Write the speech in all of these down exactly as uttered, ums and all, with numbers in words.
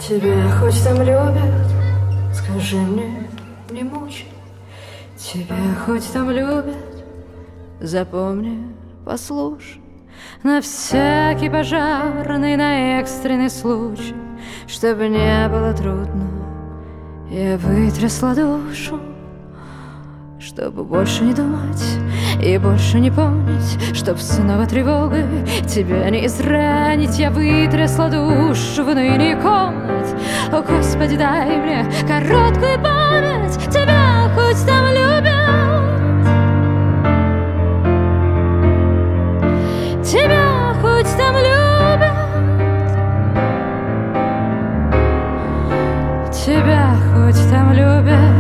Тебя хоть там любят, скажи мне, не мучай. Тебя хоть там любят, запомни, послушай. На всякий пожарный, на экстренный случай, чтобы не было трудно, я вытрясла душу. Чтобы больше не думать и больше не помнить, чтоб снова тревогой тебя не изранить, я вытрясла душу в ныне комнат. О, Господи, дай мне короткую память. Тебя хоть там любят, тебя хоть там любят, тебя хоть там любят.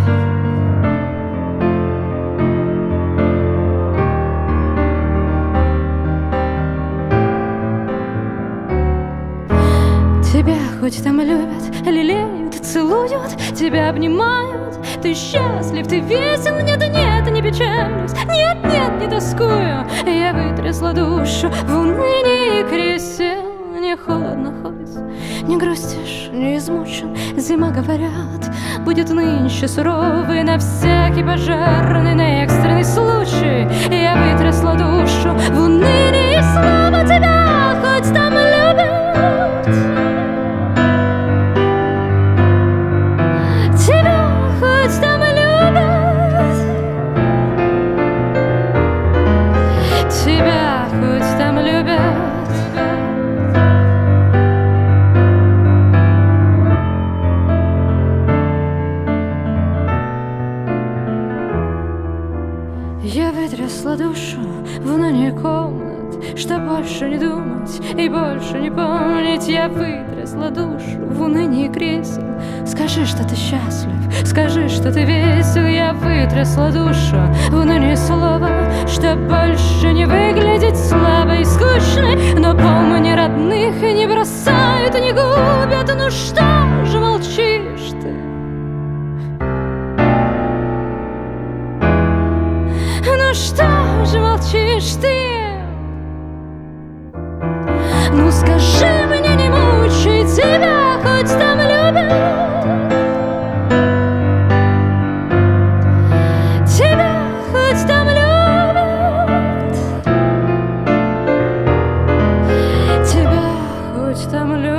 Тебя хоть там любят, лелеют, целуют, тебя обнимают. Ты счастлив, ты весел, нет, нет, не печалюсь, нет, нет, не тоскую. Я вытрясла душу в унынии кресел. Не холодно хоть, не грустишь, не измучен. Зима, говорят, будет нынче суровой. На всякий пожарный, на экстренный случай я вытрясла душу в унынии снова. Тебя хоть там любят, тебя хоть там любят. Я вытрясла душу в ныне комнат, чтоб больше не думать и больше не помнить. Я вытрясла душу в унынии кресел. Скажи, что ты счастлив, скажи, что ты весел. Я вытрясла душу в унынии слова, чтоб больше не выглядеть слабой и скучной. Но помни, родных и не бросают, и не губят. Ну что же молчишь ты? Ну что же молчишь ты? Ну скажи мне, не мучай, тебя хоть там любят, тебя хоть там любят, тебя хоть там любят.